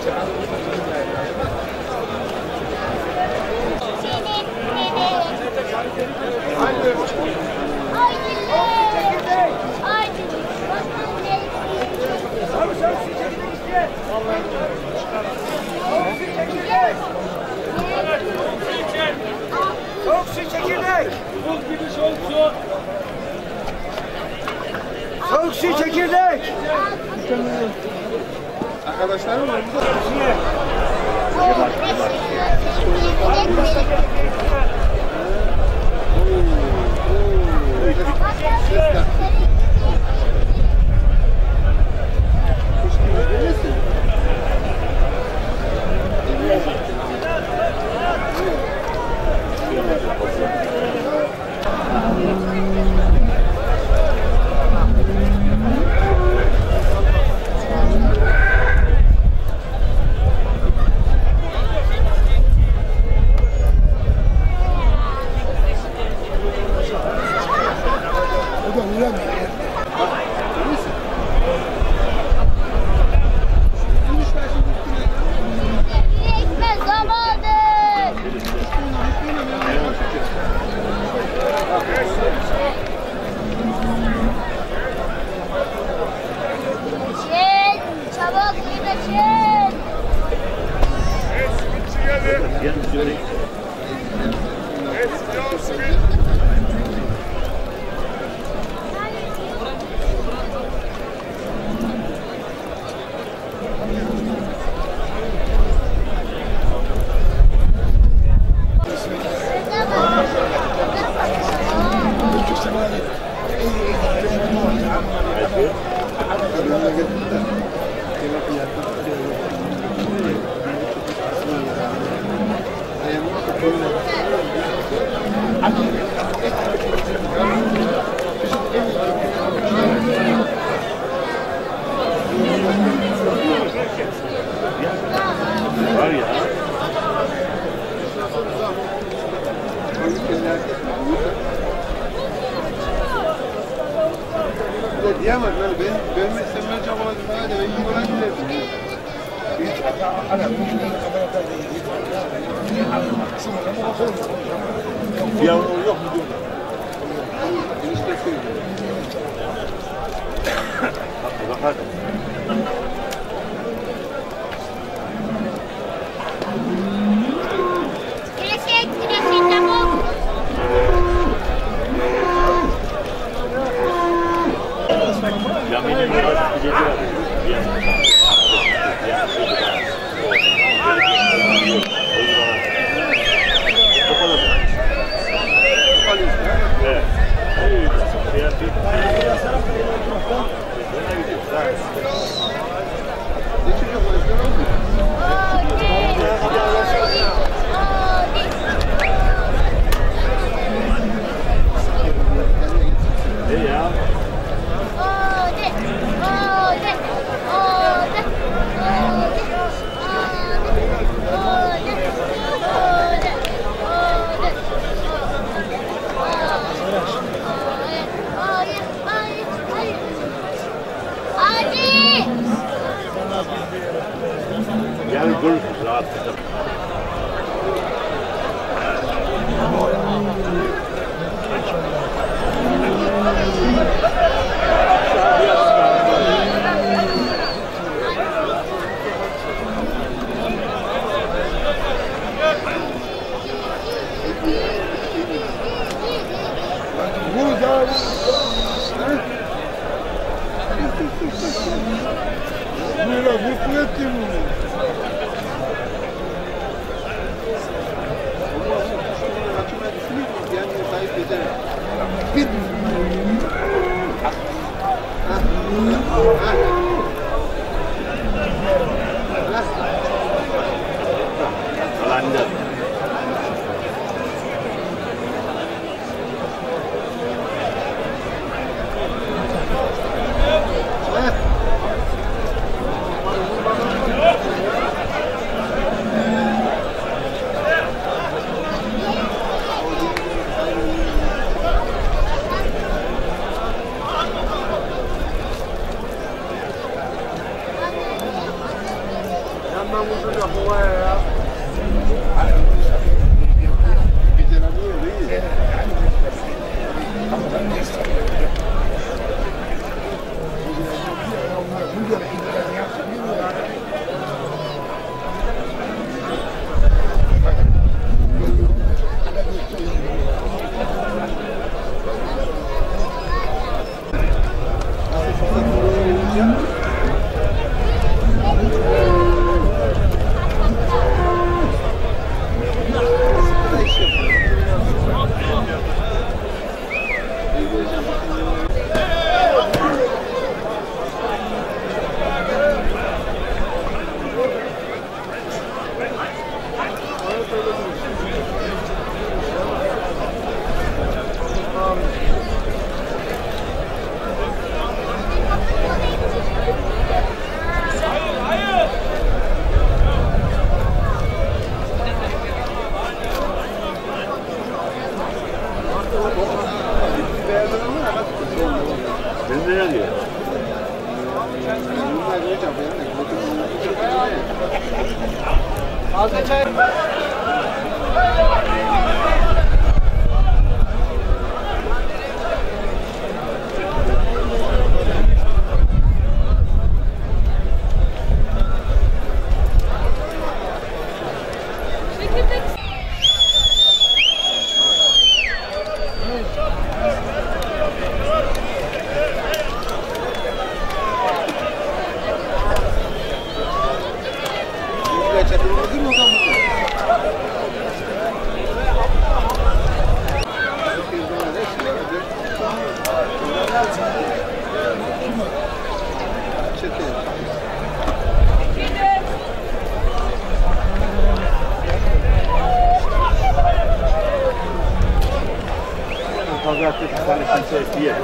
Soğuk su çekirdek. Buz gibi soğuk su. Soğuk su çekirdek. Arkadaşlarım var. Var ya. Diyemez böyle ben istemem çabaladım hadi ben iyi olan giderdim. Bir yavrum yok mu diyor? Enişte söylüyor. Bakar. Caminin biraz gece var. Gel dur rahat. Burada Mira, mutlu ettim bunu. Açmaya düşünüyor musun? Yani sahip ederim. Bir. Kalandı. Japonya'ya ya. Geceler niye değil? Ben ne diyor? Taze çay. Pazartesi salı kimse diye.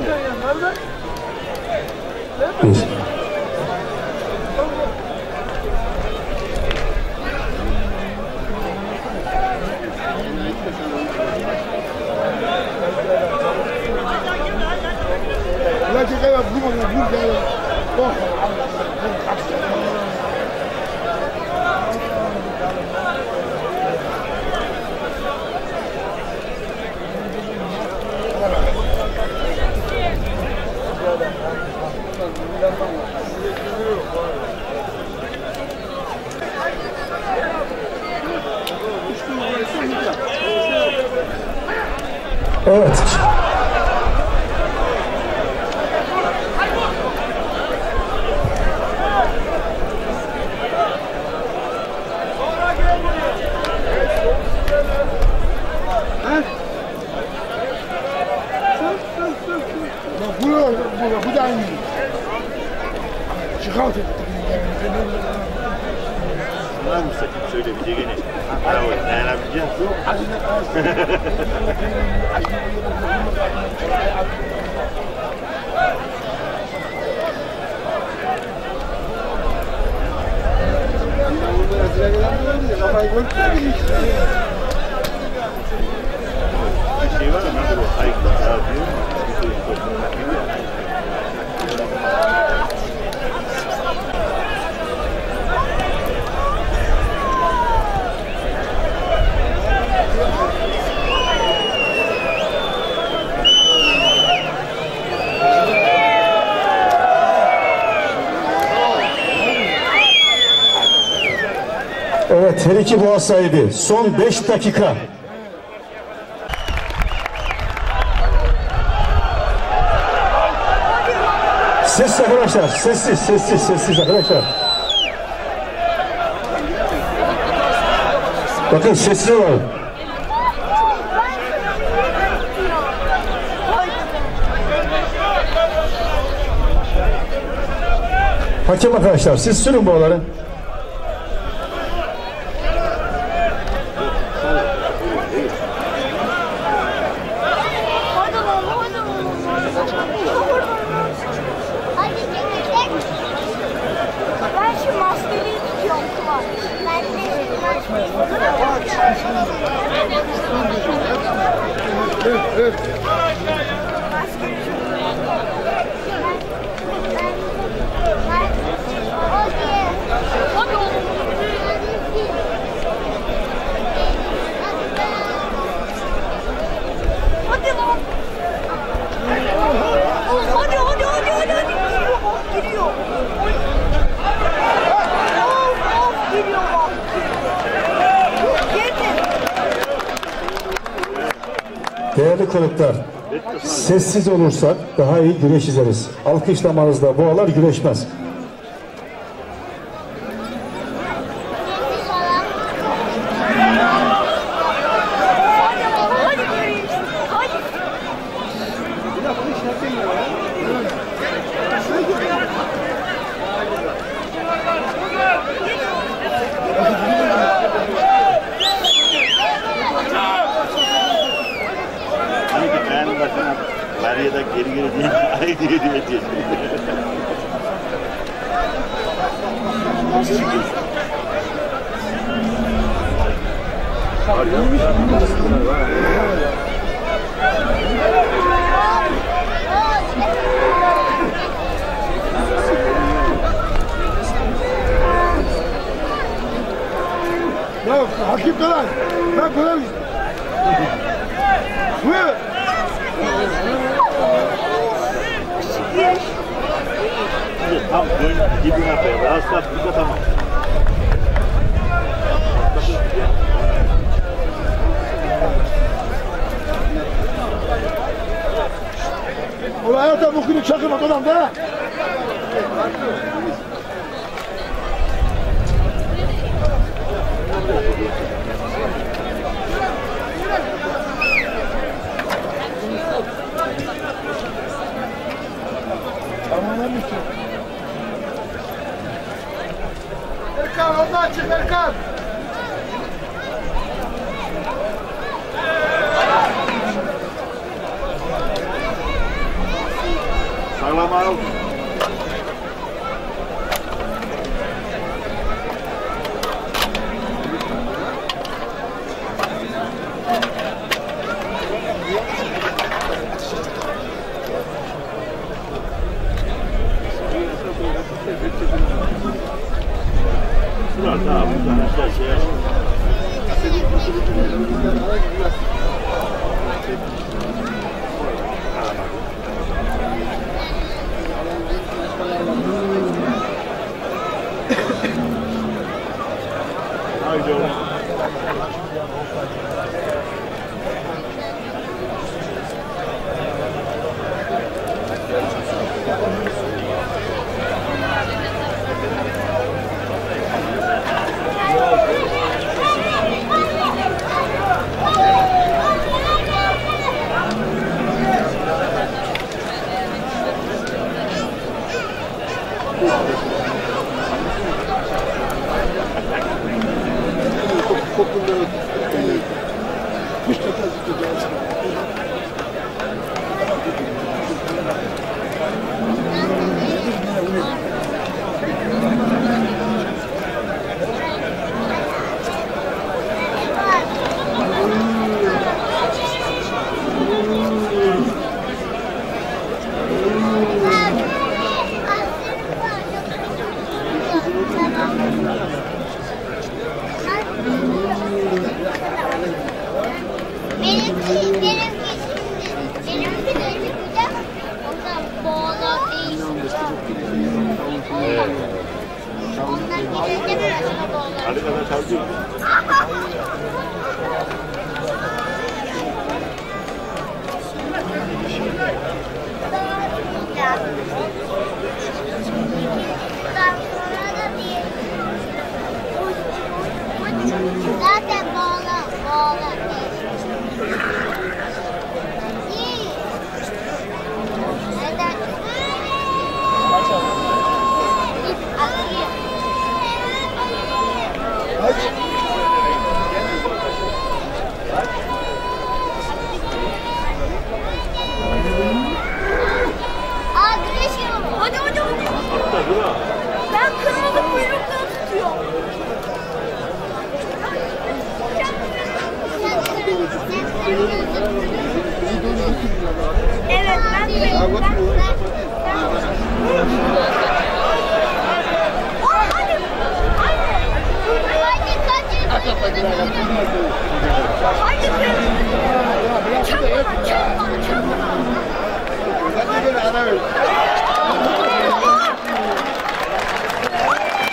Evet. Bu da aynı. Çıkart. Var mı sakın söyle bir de gene. Bravo, dayanabileceğim. Bir şey var ama nasıl o ayıkla daha diyor mu? Evet, her iki boğa sahibi. Son 5 dakika. Sessiz arkadaşlar, sessiz arkadaşlar. Bakın sessiz olun. Hakem arkadaşlar, siz sürün boğaları. Ben şu maskeyi tutuyorum kulak. Ben de Değerli konuklar, sessiz olursak daha iyi güreş izleriz. Alkışlamanızda boğalar güreşmez. Var da geri diye ay diye. Ya hakim falan. Ben falan. Buyur. Tam ön dibine koyalım. Rahatsız burada tamam. Ulan hayata bugünü çakırmak adam da. Erkan, ondan çık Erkan. Sağlam al. Şurada buradan aşağı şey yap. Haydi oğlum. Hadi kadar çalıyor. Zaten bağla. Neden? Hadi. Ben kırmızı kuyrukları tutuyorum. Evet,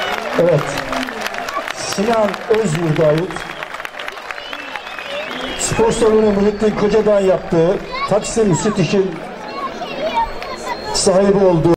Evet. Sinan Özyurdaut spor salonu Muhittin Kocadağ'ın yaptığı Taksim Süt İş'in sahibi olduğu